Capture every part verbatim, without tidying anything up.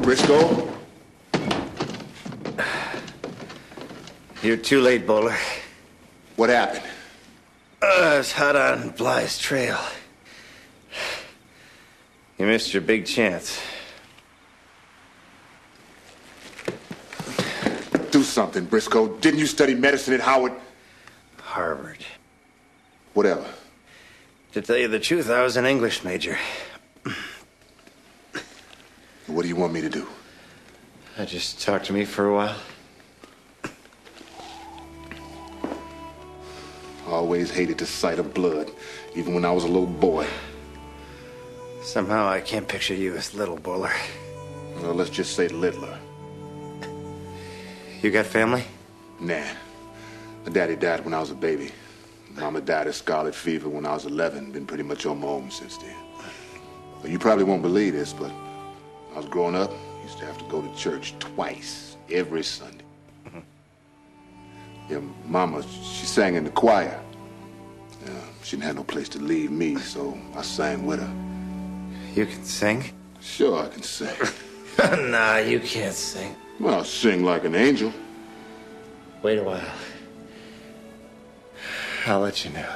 Brisco? You're too late, Bowler. What happened? Uh, I was hot on Bly's trail. You missed your big chance. Do something, Brisco. Didn't you study medicine at Howard? Harvard. Whatever. To tell you the truth, I was an English major. What do you want me to do? Uh, just talk to me for a while. Always hated the sight of blood, even when I was a little boy. Somehow I can't picture you as little, Bowler. Well, let's just say littler. You got family? Nah. My daddy died when I was a baby. Mama died of scarlet fever when I was eleven. Been pretty much on my own since then. Well, you probably won't believe this, but when I was growing up, I used to have to go to church twice every Sunday. Yeah, Mama, she sang in the choir. Yeah, she didn't have no place to leave me, so I sang with her. You can sing? Sure, I can sing. Nah, you can't sing. Well, I'll sing like an angel. Wait a while. I'll let you know.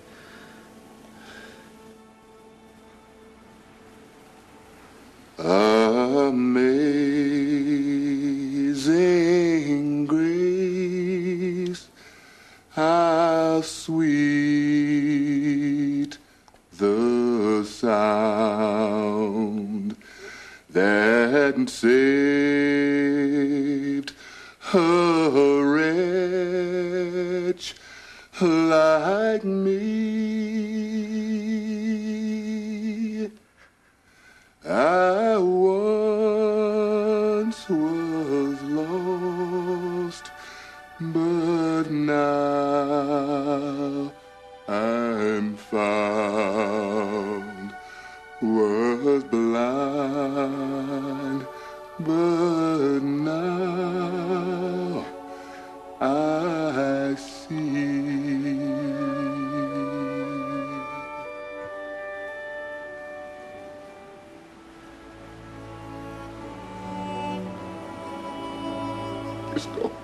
Amazing grace, how sweet the sound that saved a wretch like me. I once was lost, but now I'm found. Was blind, but now I see. Let's go.